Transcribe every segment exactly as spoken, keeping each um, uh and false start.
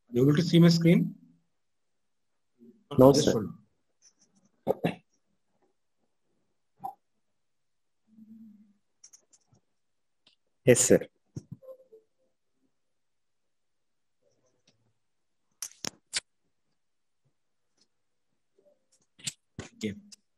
You able to see my screen? No, Just sir. hold on. Yes, sir. Okay.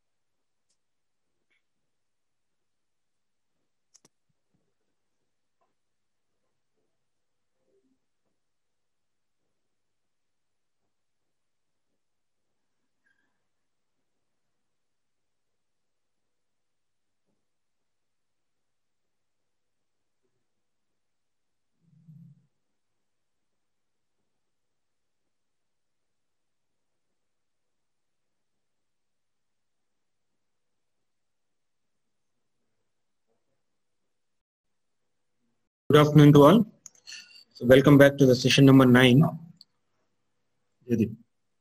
Good afternoon to all. So welcome back to the session number nine. Jaideep.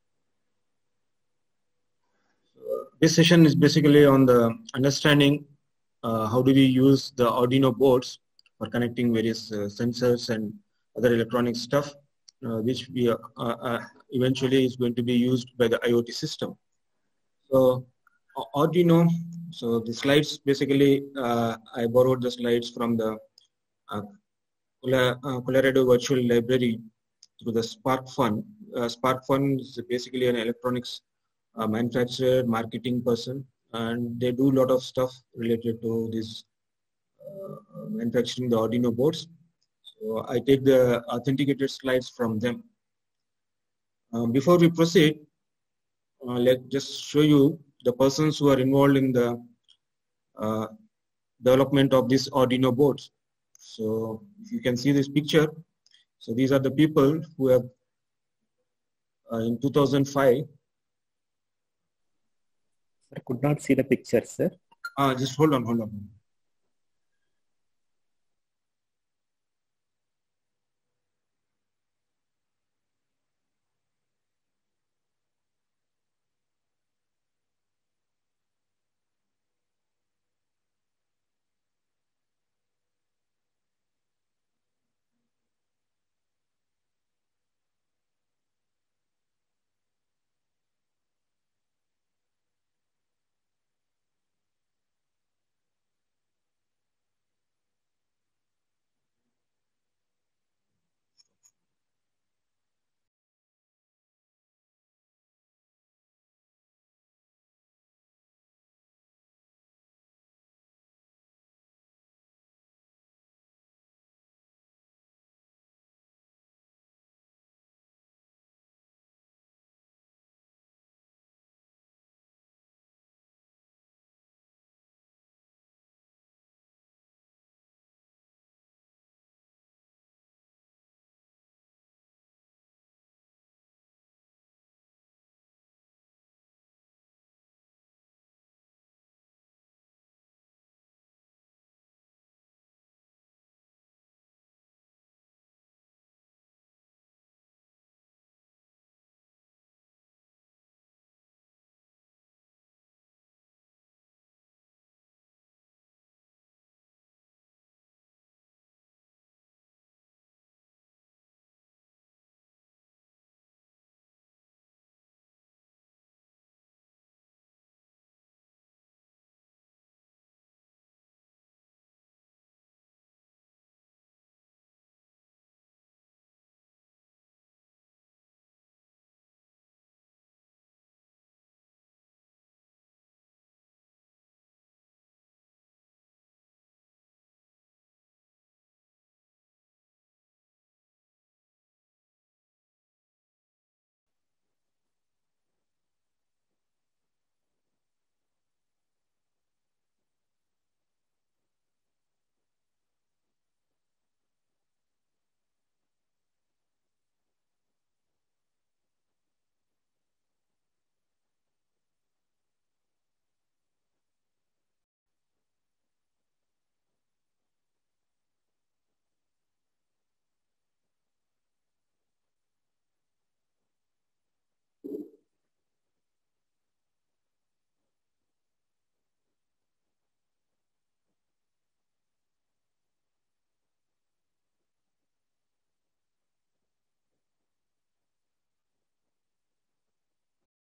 This session is basically on the understanding uh, how do we use the Arduino boards for connecting various uh, sensors and other electronic stuff, uh, which we uh, uh, eventually is going to be used by the IoT system. So Arduino, so the slides basically, uh, I borrowed the slides from the uh, Colorado Virtual Library through the SparkFun. Uh, SparkFun is basically an electronics uh, manufacturer, marketing person, and they do a lot of stuff related to this uh, manufacturing the Arduino boards. So I take the authenticated slides from them. Um, before we proceed, uh, let's just show you the persons who are involved in the uh, development of this Arduino boards. So if you can see this picture, so these are the people who have uh, in two thousand five. I could not see the picture, sir. Uh, just hold on, hold on.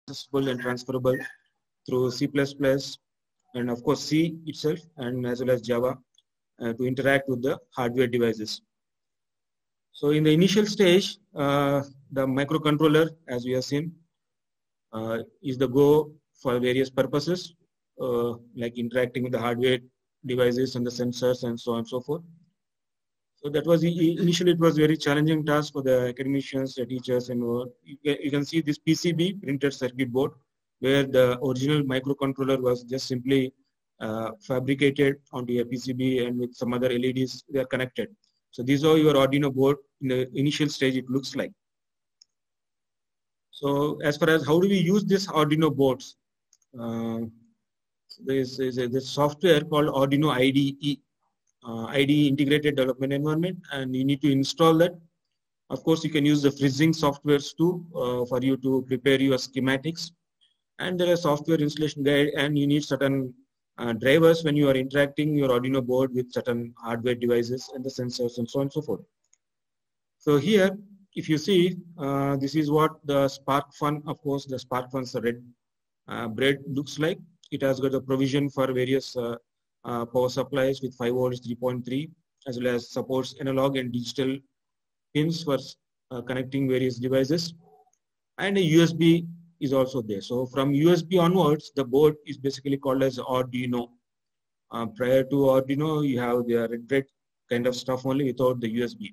accessible and transferable through C plus plus and of course C itself, and as well as Java uh, to interact with the hardware devices. So in the initial stage, uh, the microcontroller, as we have seen, uh, is the go for various purposes, uh, like interacting with the hardware devices and the sensors and so on and so forth. So that was initially it was very challenging task for the academicians, the teachers, and all. You can see this P C B, printed circuit board, where the original microcontroller was just simply uh, fabricated onto a P C B and with some other L E Ds they are connected. So these are your Arduino board in the initial stage it looks like. So as far as how do we use this Arduino boards, uh, there is, is a this software called Arduino I D E. Uh, I D E Integrated Development Environment, and you need to install that. Of course, you can use the freezing softwares too uh, for you to prepare your schematics. And there is software installation guide, and you need certain uh, drivers when you are interacting your Arduino board with certain hardware devices and the sensors and so on and so forth. So here, if you see, uh, this is what the SparkFun, of course, the SparkFun's red uh, bread looks like. It has got a provision for various uh, Uh, power supplies with five volts, three point three, as well as supports analog and digital pins for uh, connecting various devices, and a U S B is also there. So from U S B onwards, the board is basically called as Arduino. Uh, prior to Arduino, you have the red red kind of stuff only without the U S B.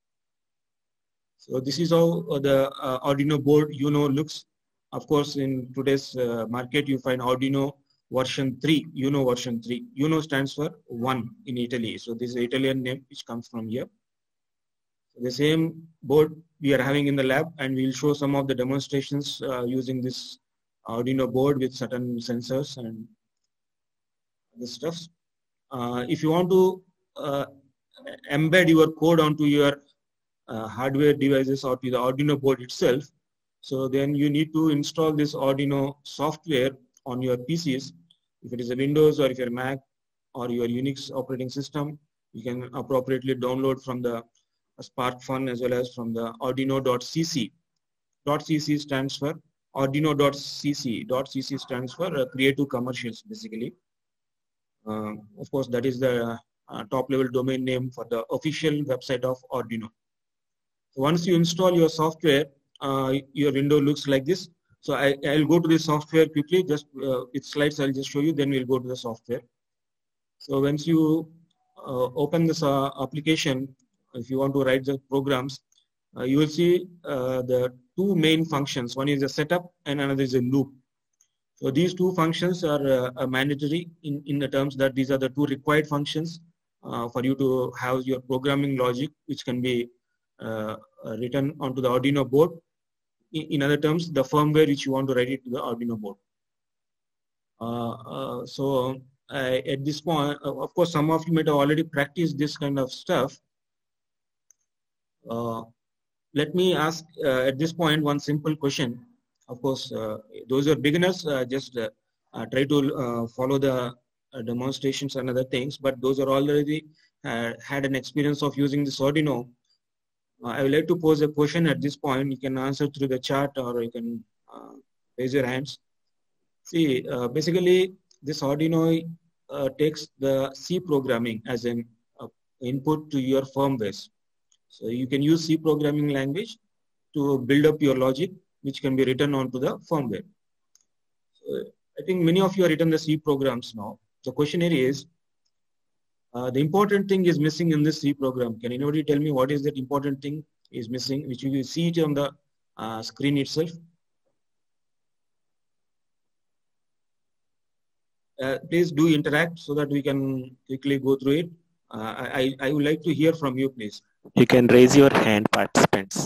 So this is how the uh, Arduino board Uno looks. Of course, in today's uh, market, you find Arduino version three, Uno version three. Uno stands for one in Italy. So this is the Italian name which comes from here. So the same board we are having in the lab, and we'll show some of the demonstrations uh, using this Arduino board with certain sensors and the stuff. Uh, if you want to uh, embed your code onto your uh, hardware devices or to the Arduino board itself, so then you need to install this Arduino software on your P Cs. If it is a Windows or if you're Mac or your Unix operating system, you can appropriately download from the SparkFun as well as from the Arduino.cc. .cc stands for Arduino.cc. .cc stands for uh, Creative Commercials, basically. Uh, of course, that is the uh, top level domain name for the official website of Arduino. So once you install your software, uh, your window looks like this. So I, I'll go to the software quickly, just uh, with slides I'll just show you, then we'll go to the software. So once you uh, open this uh, application, if you want to write the programs, uh, you will see uh, the two main functions. One is a setup and another is a loop. So these two functions are uh, mandatory in, in the terms that these are the two required functions uh, for you to have your programming logic, which can be uh, written onto the Arduino board. In other terms, the firmware which you want to write it to the Arduino board. Uh, uh, so uh, at this point, uh, of course, some of you might have already practiced this kind of stuff. Uh, let me ask uh, at this point one simple question. Of course, uh, those who are beginners, uh, just uh, uh, try to uh, follow the uh, demonstrations and other things. But those are already uh, had an experience of using this Arduino. Uh, I would like to pose a question at this point. You can answer through the chat or you can uh, raise your hands. See, uh, basically, this Arduino uh, takes the C programming as an uh, input to your firmware. So you can use C programming language to build up your logic, which can be written onto the firmware. So I think many of you have written the C programs now. The question here is, Uh, the important thing is missing in this C program. Can anybody tell me what is that important thing is missing, which you will see it on the uh, screen itself? Uh, please do interact so that we can quickly go through it. Uh, I, I would like to hear from you, please. You can raise your hand, participants.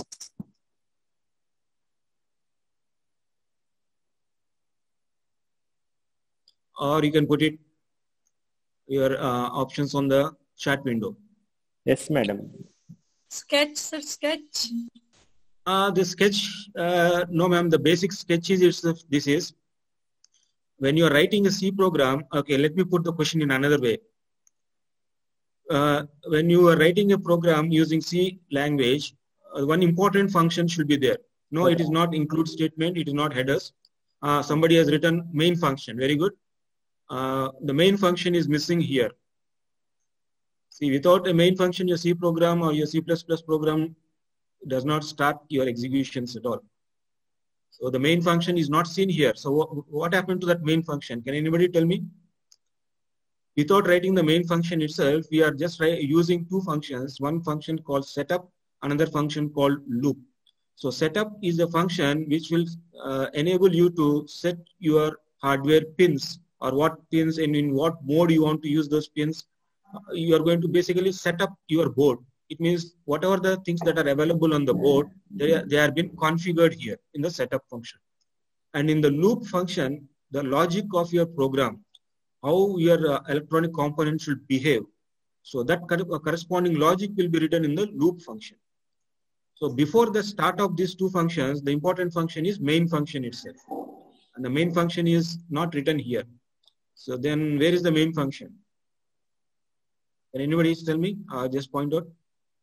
Or you can put it your uh, options on the chat window. Yes, madam. Sketch, sir, sketch. Uh, the sketch, uh, no ma'am, the basic sketch is itself, this is, when you are writing a C program, okay, let me put the question in another way. Uh, when you are writing a program using C language, uh, one important function should be there. No, it is not include statement, it is not headers. Uh, somebody has written main function. Very good. Uh, the main function is missing here. See, without a main function, your C program or your C plus plus program does not start your executions at all. So the main function is not seen here. So what, what happened to that main function? Can anybody tell me? Without writing the main function itself, we are just using two functions. One function called setup, another function called loop. So setup is a function which will uh, enable you to set your hardware pins, or what pins and in what mode you want to use those pins. You are going to basically set up your board. It means whatever the things that are available on the board, they, are, they are been configured here in the setup function. And in the loop function, the logic of your program, how your uh, electronic components should behave. So that corresponding logic will be written in the loop function. So before the start of these two functions, the important function is main function itself. And the main function is not written here. So then where is the main function? Can anybody tell me? Uh, just point out.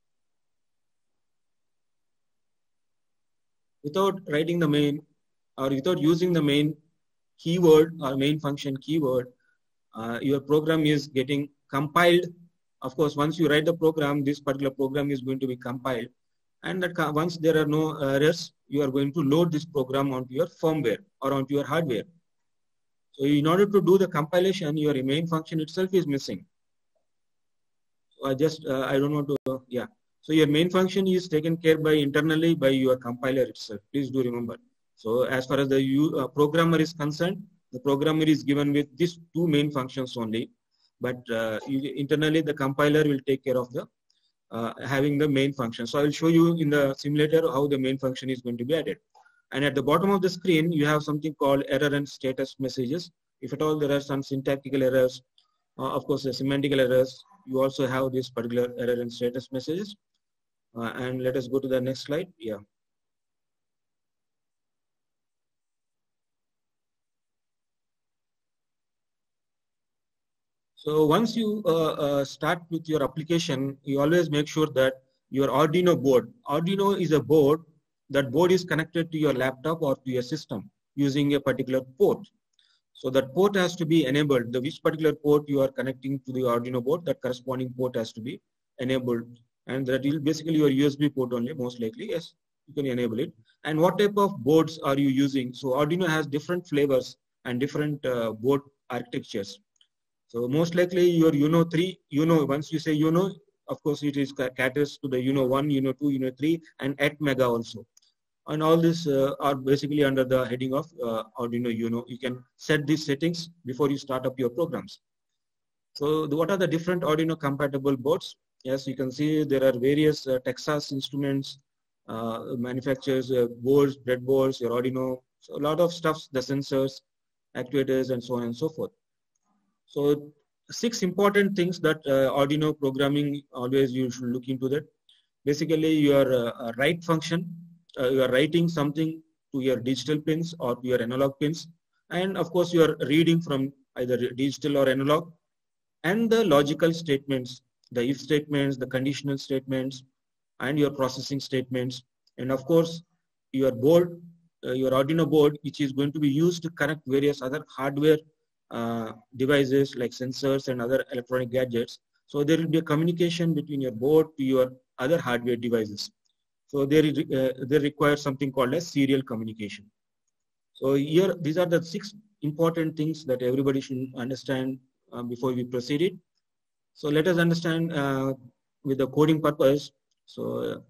Without writing the main, or without using the main keyword or main function keyword, uh, your program is getting compiled. Of course, once you write the program, this particular program is going to be compiled. And that once there are no errors, you are going to load this program onto your firmware or onto your hardware. So in order to do the compilation, your main function itself is missing. So I just, uh, I don't want to, uh, yeah. So your main function is taken care by internally by your compiler itself. Please do remember. So as far as the you, uh, programmer is concerned, the programmer is given with these two main functions only. But uh, you, internally, the compiler will take care of the uh, having the main function. So I will show you in the simulator how the main function is going to be added. And at the bottom of the screen, you have something called error and status messages. If at all there are some syntactical errors, uh, of course, the semantical errors, you also have this particular error and status messages. Uh, and let us go to the next slide. Yeah. So once you uh, uh, start with your application, you always make sure that your Arduino board, Arduino is a board, that board is connected to your laptop or to your system using a particular port. So that port has to be enabled. The which particular port you are connecting to the Arduino board, that corresponding port has to be enabled. And that will basically your U S B port only, most likely. Yes, you can enable it. And what type of boards are you using? So Arduino has different flavors and different uh, board architectures. So most likely your Uno three, Uno, once you say Uno, of course it is caters to the Uno one, Uno two, Uno three, and eight mega also. And all this uh, are basically under the heading of uh, Arduino Uno. You can set these settings before you start up your programs. So the, what are the different Arduino compatible boards? Yes, you can see there are various uh, Texas Instruments, uh, manufacturers, uh, boards, breadboards, your Arduino, so a lot of stuff, the sensors, actuators, and so on and so forth. So six important things that uh, Arduino programming, always you should look into that. Basically your uh, write function, uh, you are writing something to your digital pins or to your analog pins. And of course you are reading from either digital or analog. And the logical statements, the if statements, the conditional statements, and your processing statements. And of course your board, uh, your Arduino board, which is going to be used to connect various other hardware Uh, devices like sensors and other electronic gadgets. So there will be a communication between your board to your other hardware devices. So they, uh, they require something called as serial communication. So here, these are the six important things that everybody should understand uh, before we proceed it. So let us understand uh, with the coding purpose. So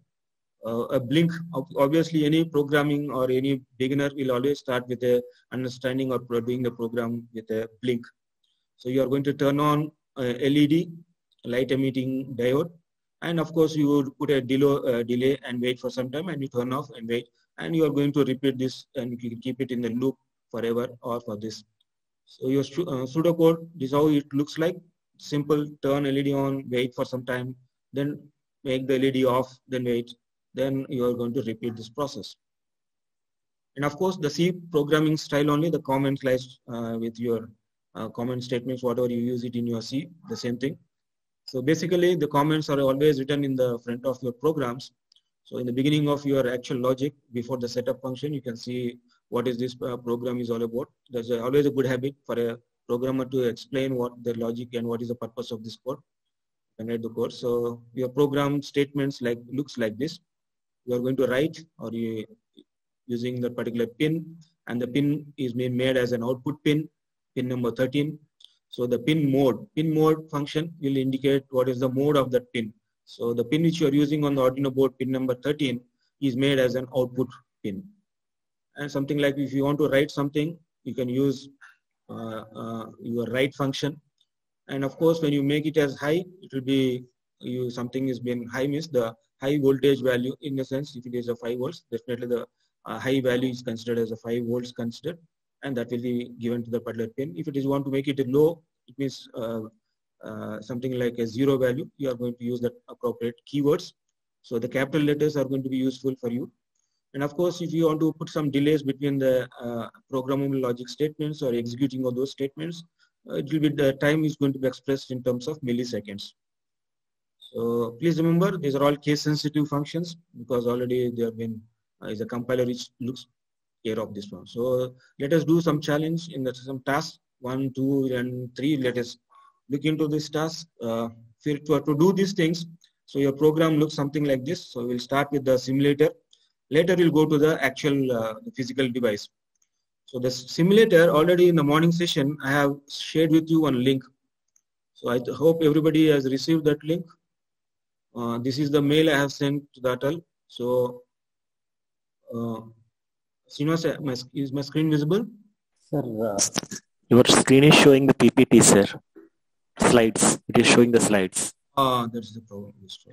uh, a blink, obviously any programming or any beginner will always start with a understanding or doing the program with a blink. So you are going to turn on a L E D, light emitting diode, and of course you would put a delay, uh, delay and wait for some time, and you turn off and wait, and you are going to repeat this and you can keep it in the loop forever or for this. So your uh, pseudocode, this is how it looks like. Simple, turn L E D on, wait for some time, then make the L E D off, then wait. Then you are going to repeat this process. And of course, the C programming style only, the comment slice uh, with your uh, comment statements, whatever you use it in your C, the same thing. So basically, the comments are always written in the front of your programs. So in the beginning of your actual logic, before the setup function, you can see what is this uh, program is all about. That's a, always a good habit for a programmer to explain what the logic and what is the purpose of this code and write the code. So your program statements like looks like this. You are going to write or you using that particular pin, and the pin is being made as an output pin, pin number thirteen. So the pin mode, pin mode function will indicate what is the mode of that pin. So the pin which you are using on the Arduino board, pin number thirteen, is made as an output pin. And something like if you want to write something, you can use uh, uh, your write function. And of course, when you make it as high, it will be you something is being high means the high voltage value. In a sense, if it is a five volts, definitely the uh, high value is considered as a five volts considered, and that will be given to the particular pin. If it is want to make it a low, it means uh, uh, something like a zero value. You are going to use the appropriate keywords. So the capital letters are going to be useful for you. And of course, if you want to put some delays between the uh, programmable logic statements or executing of those statements, uh, it will be the time is going to be expressed in terms of milliseconds. So please remember, these are all case sensitive functions because already they have been uh, is a compiler which looks care of this one. So let us do some challenge in the some tasks one, two, and three. Let us look into this task. Uh, to, to do these things, so your program looks something like this. So we'll start with the simulator. Later we'll go to the actual uh, physical device. So the simulator already in the morning session I have shared with you one link. So I hope everybody has received that link. Uh, this is the mail I have sent to the Atal. So, uh, Srinivas, my, is my screen visible? Sir, uh, your screen is showing the P P T, sir. Slides. It is showing the slides. Ah, that's the problem.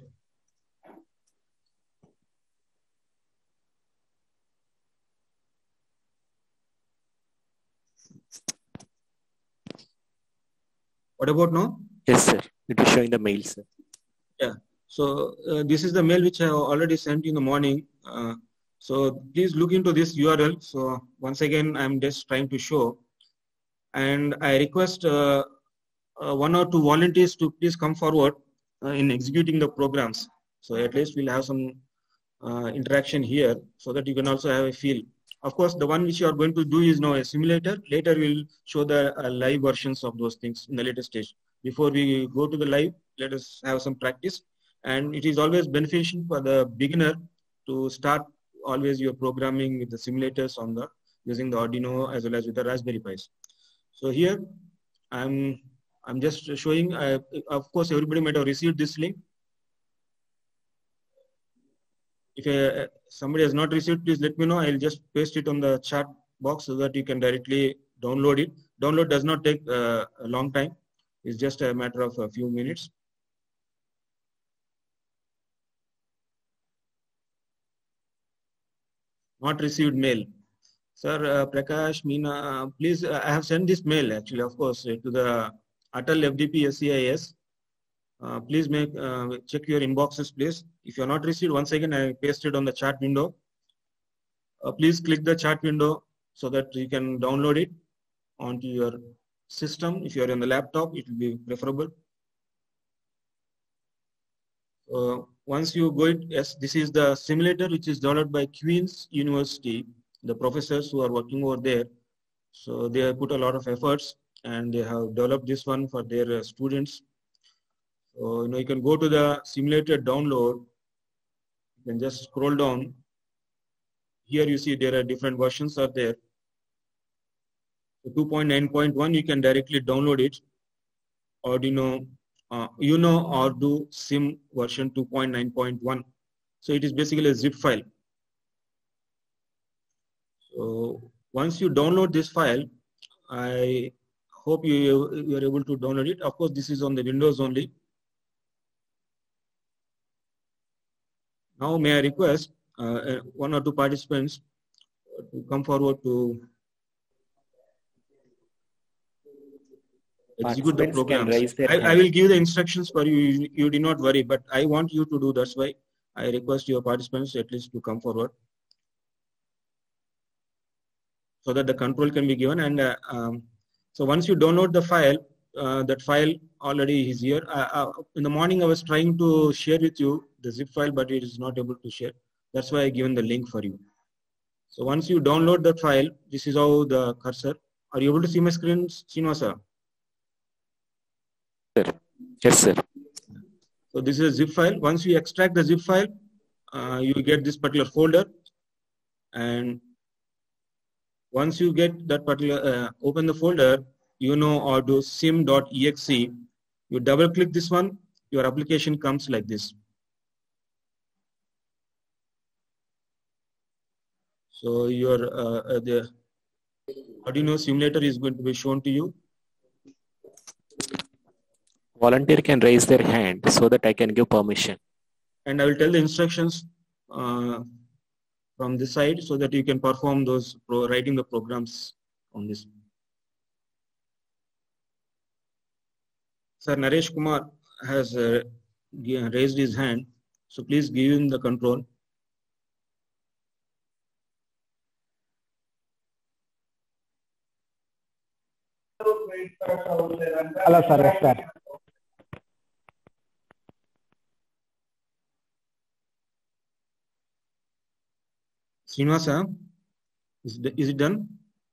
What about now? Yes, sir. It is showing the mail, sir. Yeah. So uh, this is the mail which I have already sent in the morning. Uh, so please look into this U R L. So once again, I'm just trying to show. And I request uh, uh, one or two volunteers to please come forward uh, in executing the programs. So at least we'll have some uh, interaction here so that you can also have a feel. Of course, the one which you are going to do is now a simulator. Later we'll show the uh, live versions of those things in the later stage. Before we go to the live, let us have some practice. And it is always beneficial for the beginner to start always your programming with the simulators on the using the Arduino as well as with the Raspberry Pis. So here I'm I'm just showing. Uh, of course, everybody might have received this link. If uh, somebody has not received, please let me know. I'll just paste it on the chat box so that you can directly download it. Download does not take uh, a long time. It's just a matter of a few minutes. Not received mail. Sir, uh, Prakash, Meena, uh, please, uh, I have sent this mail actually, of course, uh, to the Atal F D P S C I S. Uh, please make uh, check your inboxes, please. If you are not received, once again, I pasted on the chat window. Uh, please click the chat window so that you can download it onto your system. If you are on the laptop, it will be preferable. Uh, once you go it, yes, this is the simulator which is developed by Queen's University, the professors who are working over there. So they have put a lot of efforts and they have developed this one for their uh, students. So, you know, you can go to the simulator download. You can just scroll down. Here you see there are different versions are there. So two point nine point one, you can directly download it. Arduino, uh, you know, Arduino Sim version two point nine point one. So it is basically a zip file. So once you download this file, I hope you, you are able to download it. Of course, this is on the Windows only. Now, may I request uh, one or two participants to come forward to execute the program. I, I will give the instructions for you. you. You do not worry, but I want you to do. That's why I request your participants at least to come forward, so that the control can be given. And uh, um, so once you download the file, uh, that file already is here. Uh, uh, in the morning, I was trying to share with you the zip file, but it is not able to share. That's why I given the link for you. So once you download that file, this is how the cursor. Are you able to see my screen, Srinivasa? Sir. Yes, sir. So this is a zip file. Once you extract the zip file, uh, you get this particular folder. And once you get that particular, uh, open the folder, you know, or do sim.exe, you double click this one, your application comes like this. So your uh, uh, the Arduino simulator is going to be shown to you. Volunteer can raise their hand so that I can give permission. And I will tell the instructions uh, from this side so that you can perform those pro writing the programs on this. Sir Naresh Kumar has uh, raised his hand, so please give him the control. Hello, sir. Yes, sir. Srinivasa, is, is it done?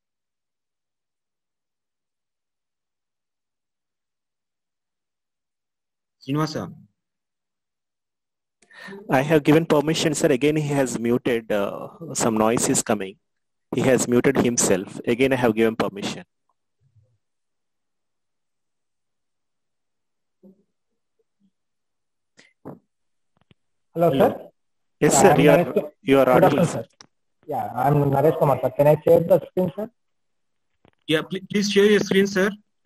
Srinivasa. I have given permission, sir. Again, he has muted. Uh, some noise is coming. He has muted himself. Again, I have given permission. Hello, Hello. sir. Yes, Yeah, sir. I'm You are, Naresh- you are Good audible, afternoon, sir. sir. Yeah, I'm Naresh Kumar, sir. Can I share the screen, sir? Yeah, please, please share your screen, sir.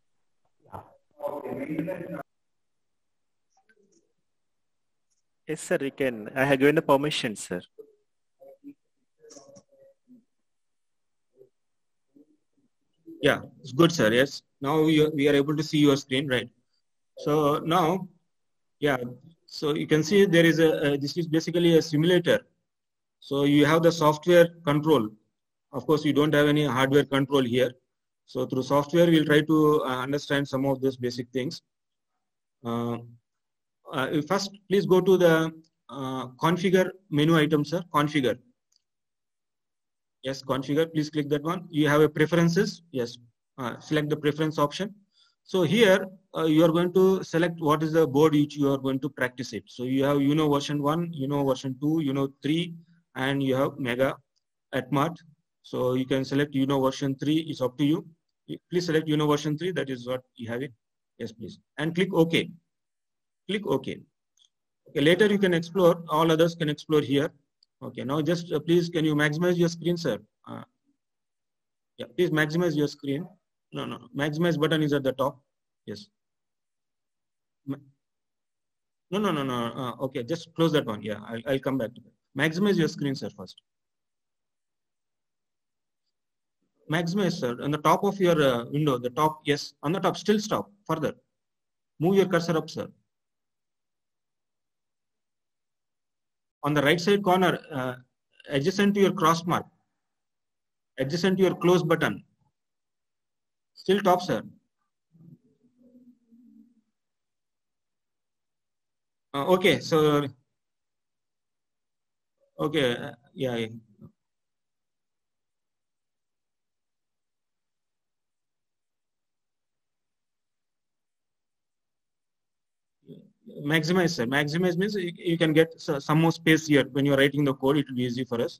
Yes, sir. You can. I have given the permission, sir. Yeah, it's good, sir. Yes. Now we are, we are able to see your screen, right? So now, yeah. So you can see there is a, uh, this is basically a simulator. So you have the software control. Of course, you don't have any hardware control here. So through software, we'll try to uh, understand some of those basic things. Uh, uh, first, please go to the uh, configure menu item, sir. Configure. Yes, configure. Please click that one. You have a preferences. Yes. Uh, select the preference option. So here uh, you are going to select what is the board which you are going to practice it. So you have Uno version one, Uno version two, Uno three, and you have Mega at Mart. So you can select Uno version three. It's up to you. Please select Uno version three. That is what you have it. Yes, please. And click OK. Click OK. Okay. Later you can explore. All others can explore here. Okay. Now just uh, please can you maximize your screen, sir? Uh, yeah. Please maximize your screen. No, no, no. Maximize button is at the top. Yes. Ma no, no, no, no. Uh, okay, just close that one. Yeah, I'll, I'll come back to that. Maximize your screen, sir, first. Maximize, sir. On the top of your uh, window, the top, yes, on the top, still stop. Further. Move your cursor up, sir. On the right side corner, uh, adjacent to your cross mark, adjacent to your close button. Still top, sir. Uh, okay, so, okay, uh, yeah. Maximize, sir. Maximize means you, you can get some more space here. When you're writing the code, it will be easy for us.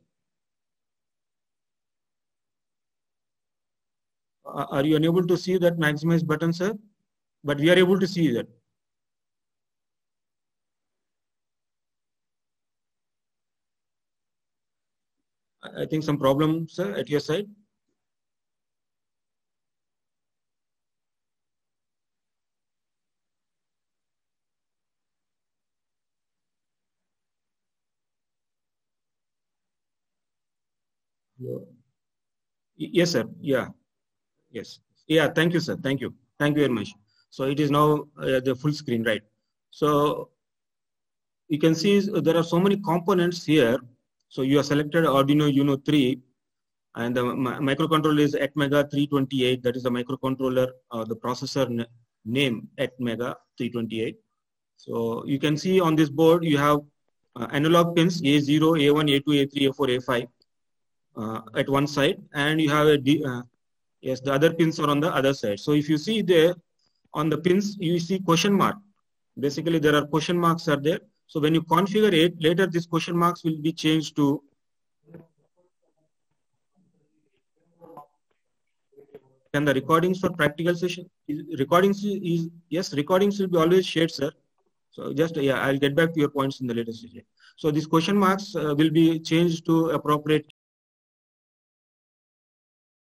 Uh, are you unable to see that maximize button, sir? But we are able to see that. I think some problem, sir, at your side. Yes, sir. Yeah. Yes. Yeah. Thank you, sir. Thank you. Thank you very much. So it is now uh, the full screen, right? So you can see there are so many components here. So you have selected Arduino Uno three, and the microcontroller is Atmega three twenty-eight. That is the microcontroller, uh, the processor name Atmega three twenty-eight. So you can see on this board you have uh, analog pins A zero, A one, A two, A three, A four, A five. uh, at one side, and you have a D, uh, yes, the other pins are on the other side. So if you see there on the pins, you see question mark. Basically, there are question marks are there. So when you configure it, later these question marks will be changed to. And the recordings for practical session, recordings is, yes, recordings will be always shared, sir. So just, yeah, I'll get back to your points in the later stage. So these question marks uh, will be changed to appropriate